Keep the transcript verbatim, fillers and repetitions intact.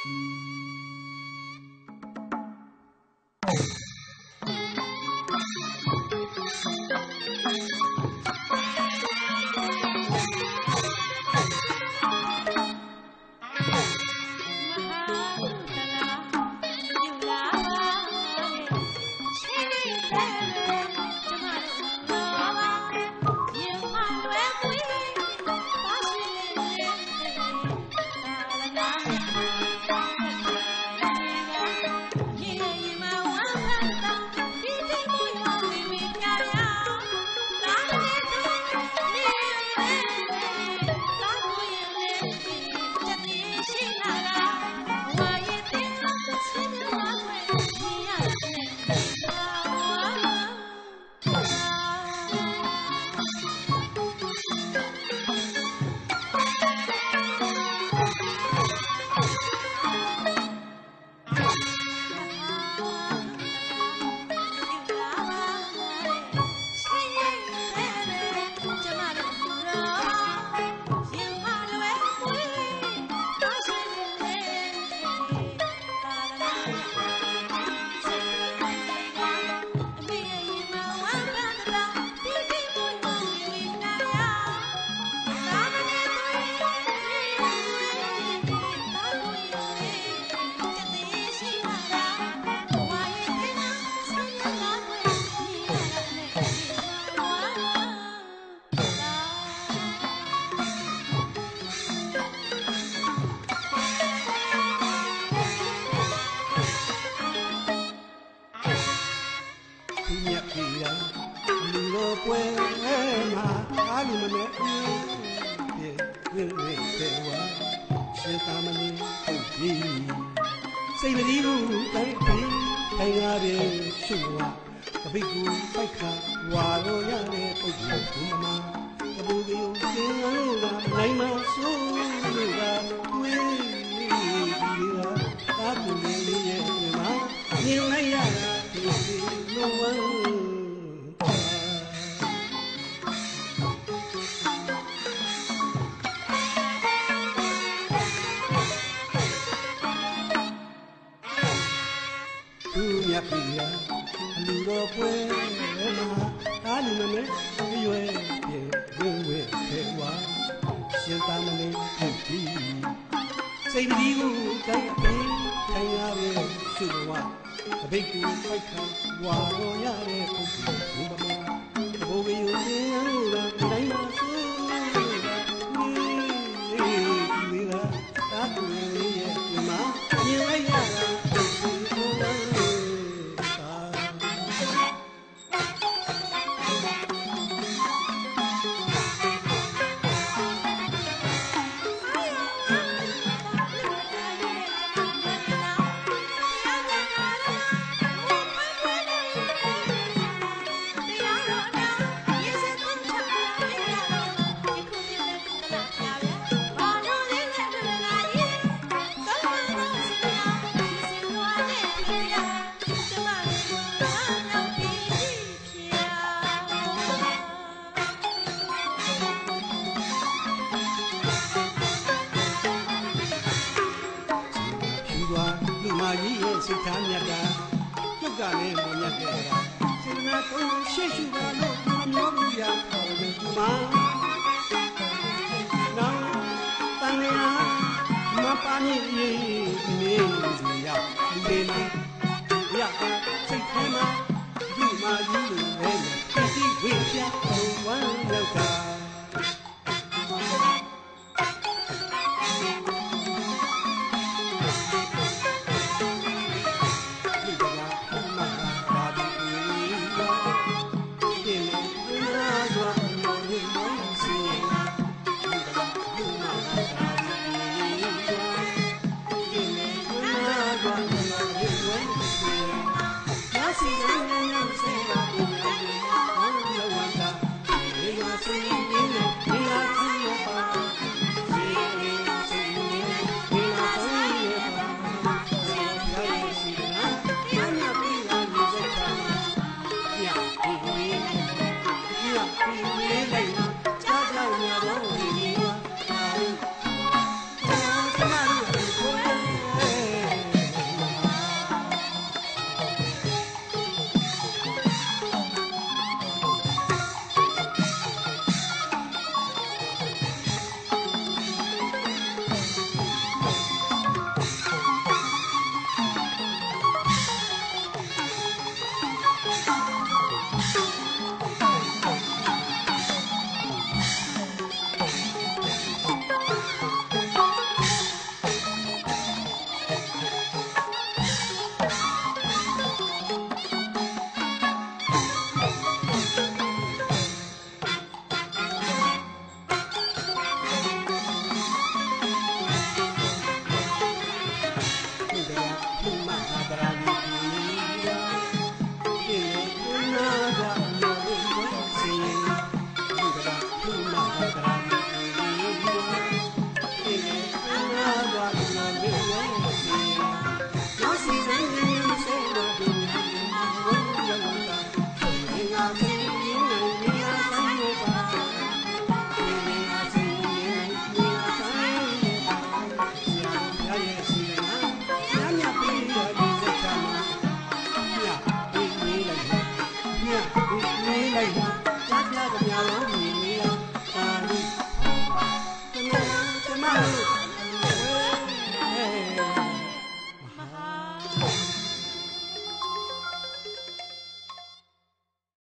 စိတ်မဒီဘူးတိုင်းပြီးထိုင်ရတဲ့ရှုဝတပိတ်ကိုပိုက်ခါဝါလို့ရတဲ့ပုတ်ပုတ်ဘုံမတပူကယုံစင်လို့ကနိုင်မဆိုးလို့ကတွေးပြီးတာတာကူလေးရဲ့မှာမြင်လိုက်ရတာဒီလိုဝမ်းသူမြတ်ပြီလားအလူတော်ပွဲမှာအားလူနဲ့ရွယ်ပြေဝဲဝဲထဲဝါရှင်သာမဏေဟုတ်ပြီစိတ်ဒီကိုတိုင်းပြီးထိုင်ရရဲ့ရှုဝအဘိက္ခုပိုက်ခါဝါတော်ရတဲ့ပုဂ္ဂိုလ်ဘုမမဘိုးကယူခြင်းလို့ကတိုင်းမှာဆိုးကဒီဒီကတာတူရဲ့ဒီမှာမြင်လိုက်ရတာလူမကြီးရဲ့စိတ်ထားမြတ်တာပြုတ်ကလည်းမမြတ်တဲ့ကစေတနာကိုရှေ့ရှုပါလို့မမျောဘူးရအောင်ဒီမှာနောင်တန်ရာမပါမြည်နေစီရလူတွေ